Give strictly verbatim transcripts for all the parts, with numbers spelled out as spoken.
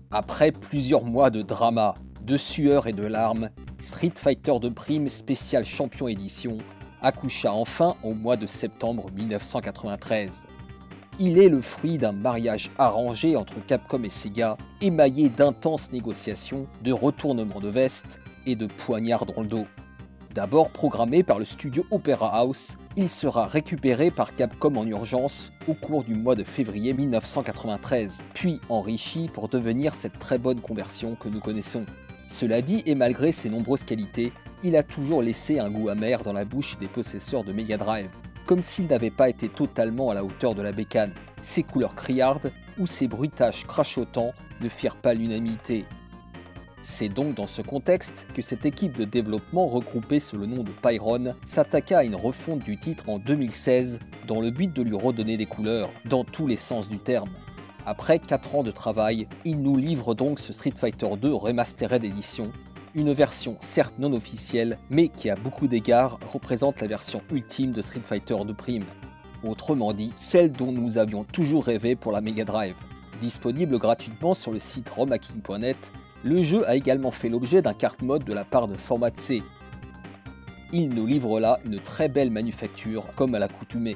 Après plusieurs mois de drama, de sueur et de larmes, Street Fighter deux Prime Spécial Champion Édition accoucha enfin au mois de septembre mille neuf cent quatre-vingt-treize. Il est le fruit d'un mariage arrangé entre Capcom et Sega, émaillé d'intenses négociations, de retournements de veste et de poignards dans le dos. D'abord programmé par le studio Opera House, il sera récupéré par Capcom en urgence au cours du mois de février mille neuf cent quatre-vingt-treize, puis enrichi pour devenir cette très bonne conversion que nous connaissons. Cela dit, et malgré ses nombreuses qualités, il a toujours laissé un goût amer dans la bouche des possesseurs de Mega Drive, comme s'il n'avait pas été totalement à la hauteur de la bécane. Ses couleurs criardes ou ses bruitages crachotants ne firent pas l'unanimité. C'est donc dans ce contexte que cette équipe de développement regroupée sous le nom de Pyron s'attaqua à une refonte du titre en deux mille seize dans le but de lui redonner des couleurs, dans tous les sens du terme. Après quatre ans de travail, il nous livre donc ce Street Fighter deux Remastered Edition, une version certes non officielle, mais qui à beaucoup d'égards représente la version ultime de Street Fighter deux Prime. Autrement dit, celle dont nous avions toujours rêvé pour la Mega Drive. Disponible gratuitement sur le site romhacking point net, le jeu a également fait l'objet d'un carte mode de la part de Format C. Il nous livre là une très belle manufacture, comme à l'accoutumée.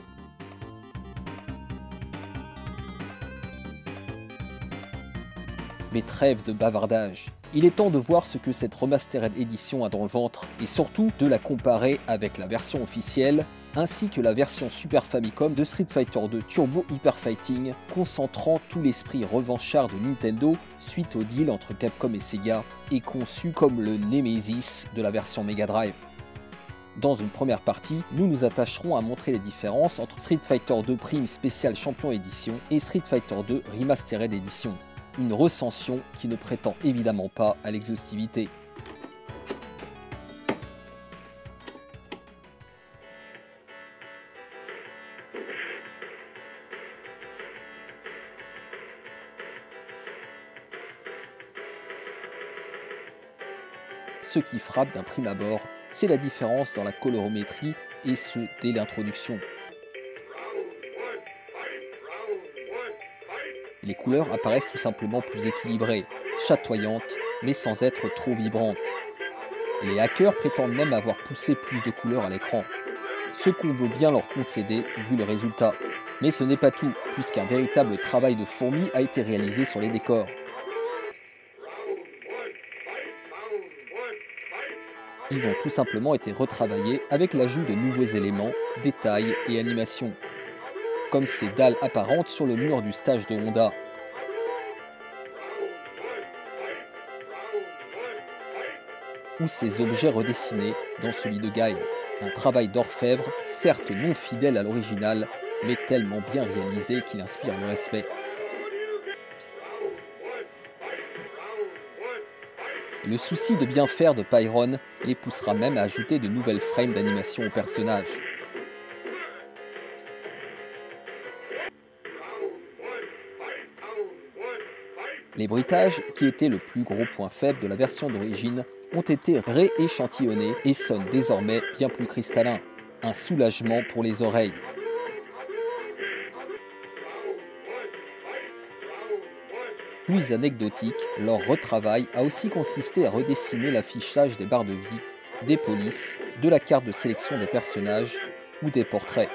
Mais trêve de bavardage. Il est temps de voir ce que cette Remastered Edition a dans le ventre, et surtout de la comparer avec la version officielle, ainsi que la version Super Famicom de Street Fighter deux Turbo Hyper Fighting, concentrant tout l'esprit revanchard de Nintendo suite au deal entre Capcom et Sega, et conçu comme le Nemesis de la version Mega Drive. Dans une première partie, nous nous attacherons à montrer les différences entre Street Fighter deux Prime Spécial Champion Edition et Street Fighter deux Remastered Edition. Une recension qui ne prétend évidemment pas à l'exhaustivité. Ce qui frappe d'un prime abord, c'est la différence dans la colorométrie, et ce dès l'introduction. Les couleurs apparaissent tout simplement plus équilibrées, chatoyantes, mais sans être trop vibrantes. Les hackers prétendent même avoir poussé plus de couleurs à l'écran, ce qu'on veut bien leur concéder vu le résultat. Mais ce n'est pas tout, puisqu'un véritable travail de fourmi a été réalisé sur les décors. Ils ont tout simplement été retravaillés avec l'ajout de nouveaux éléments, détails et animations, comme ces dalles apparentes sur le mur du stage de Honda. Ou ces objets redessinés dans celui de Guile. Un travail d'orfèvre, certes non fidèle à l'original, mais tellement bien réalisé qu'il inspire le respect. Le souci de bien faire de Pyron les poussera même à ajouter de nouvelles frames d'animation aux personnages. Les bruitages, qui étaient le plus gros point faible de la version d'origine, ont été rééchantillonnés et sonnent désormais bien plus cristallins. Un soulagement pour les oreilles. Plus anecdotique, leur retravail a aussi consisté à redessiner l'affichage des barres de vie, des polices, de la carte de sélection des personnages ou des portraits.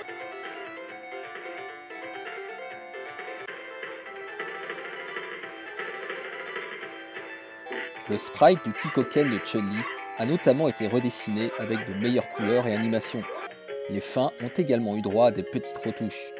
Le sprite du Kikoken de Chun-Li a notamment été redessiné avec de meilleures couleurs et animations. Les fins ont également eu droit à des petites retouches.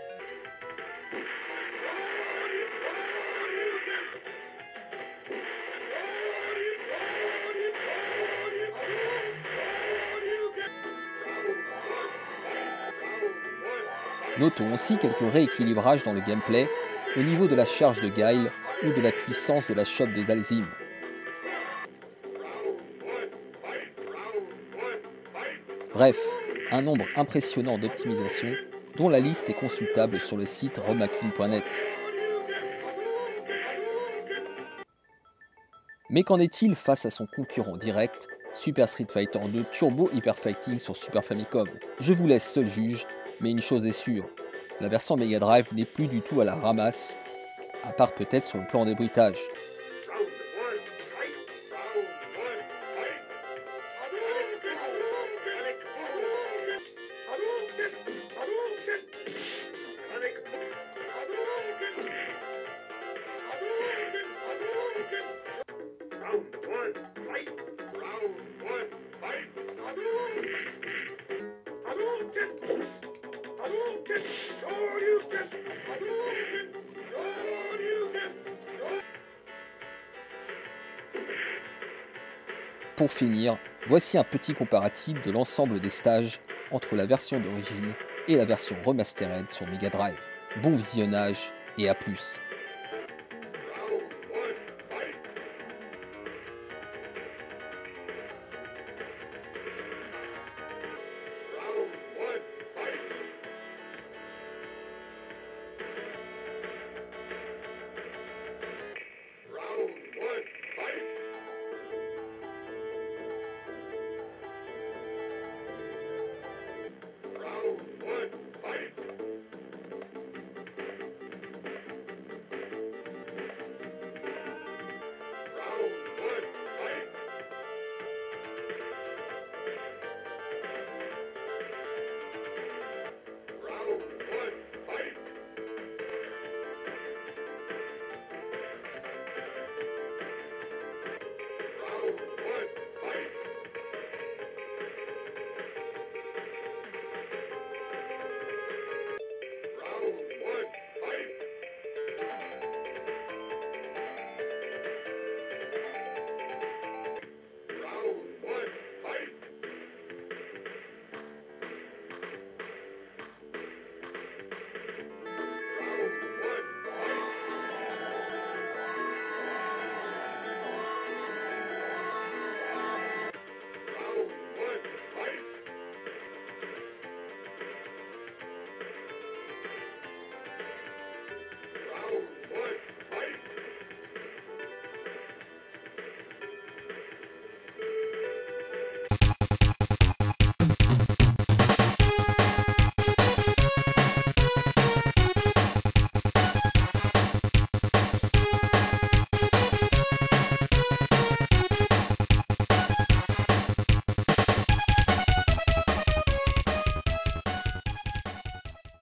Notons aussi quelques rééquilibrages dans le gameplay au niveau de la charge de Guile ou de la puissance de la chope de Dhalsim. Bref, un nombre impressionnant d'optimisations dont la liste est consultable sur le site romhacking point net. Mais qu'en est-il face à son concurrent direct, Super Street Fighter deux Turbo Hyper Fighting sur Super Famicom? Je vous laisse seul juge, mais une chose est sûre, la version Mega Drive n'est plus du tout à la ramasse, à part peut-être sur le plan des bruitages. Pour finir, voici un petit comparatif de l'ensemble des stages entre la version d'origine et la version remastered sur Mega Drive. Bon visionnage et à plus.